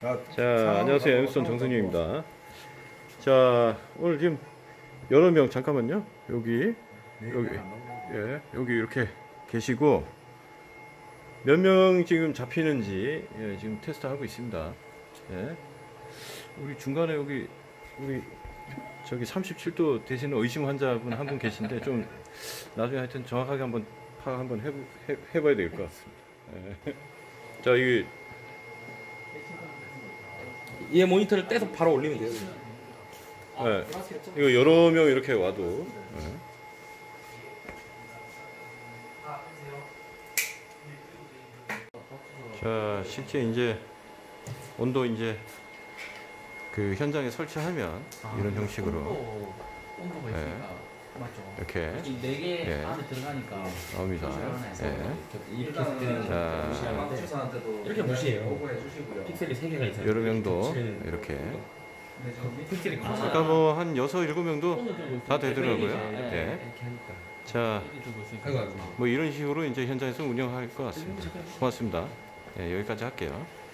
자, 안녕하세요. 엠스톤 정승윤입니다. 자, 오늘 지금 여러 명 잠깐만요. 여기 예, 여기 이렇게 계시고 몇 명 지금 잡히는지 지금 테스트하고 있습니다. 예. 우리 중간에 여기 우리 저기 37도 되시는 의심 환자분 한 분 계신데 좀 나중에 하여튼 정확하게 한번 파악 한번 해봐야 될 것 같습니다. 예. 자, 이게 얘 모니터를 떼서 바로 올리면 돼요. 네, 이거 여러 명 이렇게 와도 네. 자, 실제 이제 온도 이제 그 현장에 설치하면 이런 형식으로 온도가 네. 있으니까 맞죠. 이렇게 이 4개 예. 안에 들어가니까 나옵니다. 네. 이렇게 자, 이렇게 무시해요. 픽셀이 3개가 있어요. 여러 명도 이렇게 픽셀이 아까 뭐 한 6, 7명도 다 되더라고요. 네. 자, 뭐 이런 식으로 이제 현장에서 운영할 것 같습니다. 고맙습니다. 네, 여기까지 할게요.